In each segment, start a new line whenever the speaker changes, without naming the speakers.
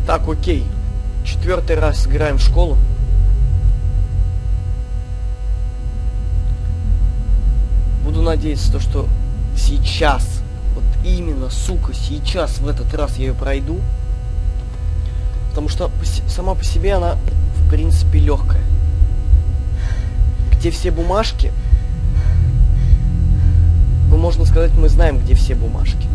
Так, окей. 4-й раз играем в школу. Буду надеяться, то, что сейчас, вот именно, сука, сейчас, в этот раз я ее пройду. Потому что сама по себе она, в принципе, легкая. Где все бумажки? Ну, можно сказать, мы знаем, где все бумажки.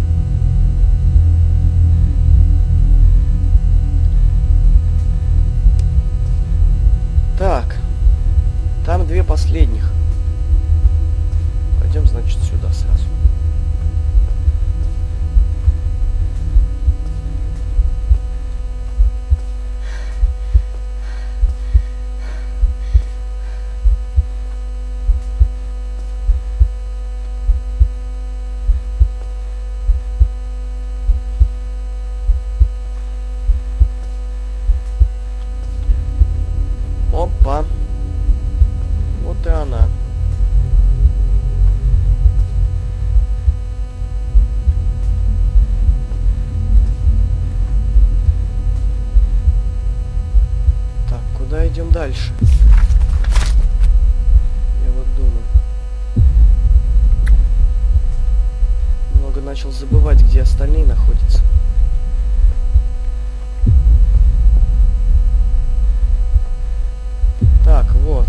Так. Там 2 последних. Пойдем, значит, сюда сразу. Опа. Вот и она. Так, куда идем дальше? Я вот думаю. Много начал забывать, где остальные находятся. Так, вот.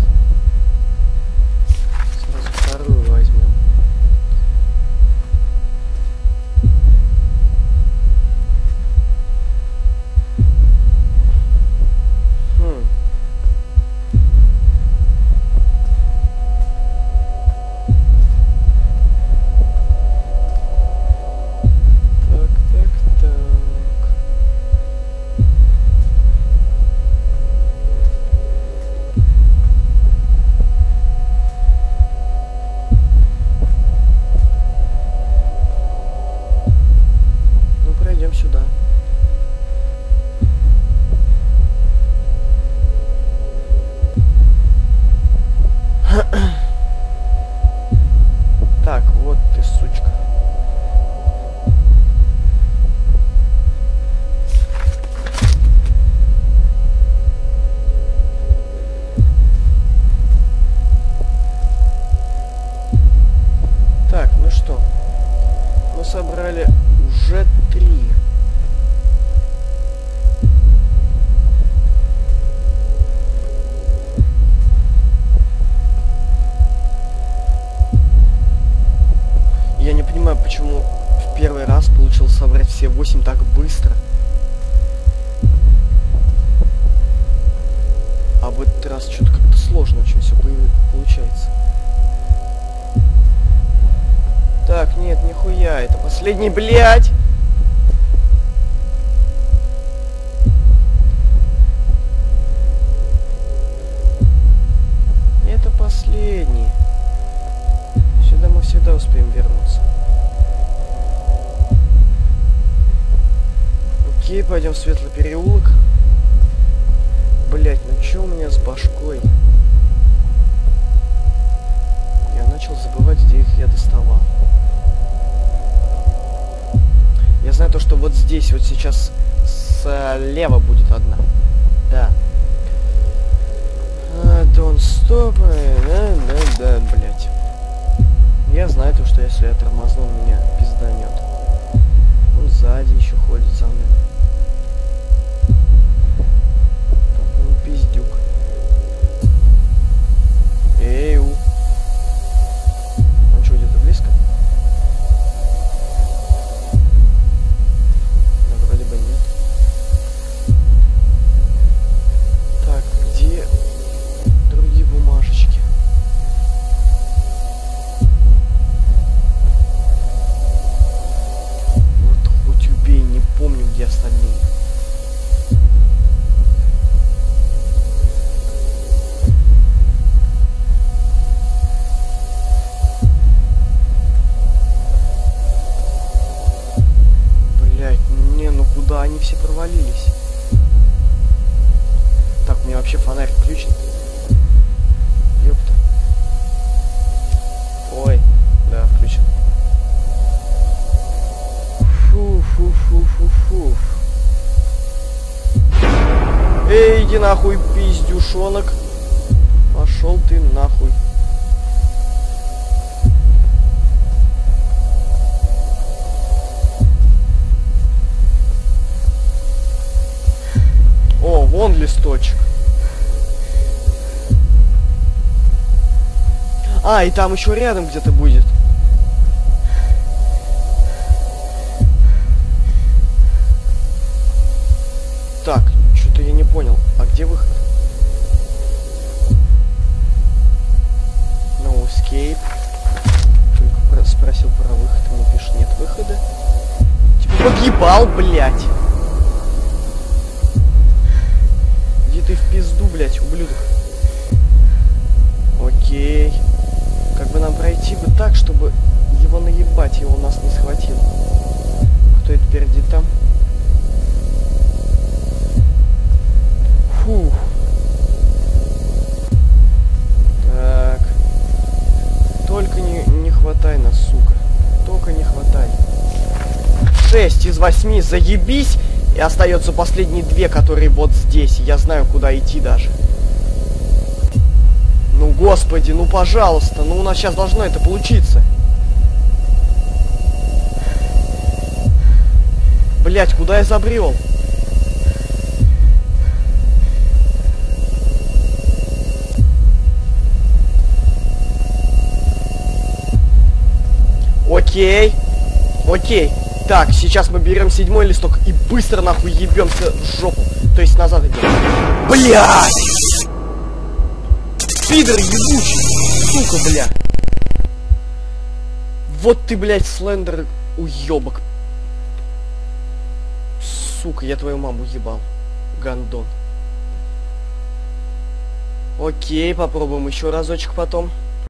Сразу вторую возьмем. Сюда. Так, вот ты, сучка. Так, ну что? Мы собрали уже 3. Я не понимаю, почему в первый раз получилось собрать все 8 так быстро. А в этот раз что-то как-то сложно очень все получается. Так, нет, нихуя, это последний, блядь! Это последний. Сюда мы всегда успеем вернуться. Окей, пойдем в светлый переулок. Блять, ну чё у меня с башкой? Я начал забывать, где их я доставал. Я знаю то, что вот здесь, вот сейчас слева будет одна. Да. Don't stop. Да, блять. Я знаю то, что если я тормозну, меня пизданет. Он сзади еще ходит за мной. Так, он пиздюк. Эйу. Он что, где-то близко? Да, вроде бы нет. Так, где другие бумажечки? Помню, где остальные. Блять, не, ну куда они все провалились? Так, мне вообще фонарь включен. Ёпта. Ой, да, включен. Фу. Иди нахуй, пиздюшонок. Пошел ты нахуй. О, вон листочек. А, и там еще рядом где-то будет. Так, что-то я не понял. А где выход? No escape. Только спросил про выход, ему пишет нет выхода. Типа подъебал, блядь. Иди ты в пизду, блядь, ублюдок. Окей. Как бы нам пройти бы так, чтобы его наебать, и он нас не схватил. Кто это впереди там? Фух. Так. Только не хватай нас, сука. Только не хватай. 6 из 8, заебись. И остается последние 2, которые вот здесь. Я знаю, куда идти даже. Ну, господи, ну, пожалуйста. Ну, у нас сейчас должно это получиться. Блять, куда я забрел? Окей. Окей. Так, сейчас мы берем 7-й листок и быстро нахуй ебемся в жопу. То есть назад идем. Блядь! Пидор ебучий! Сука, бля! Вот ты, блядь, Слендер уебок. Сука, я твою маму ебал. Гандон. Окей, попробуем еще разочек потом.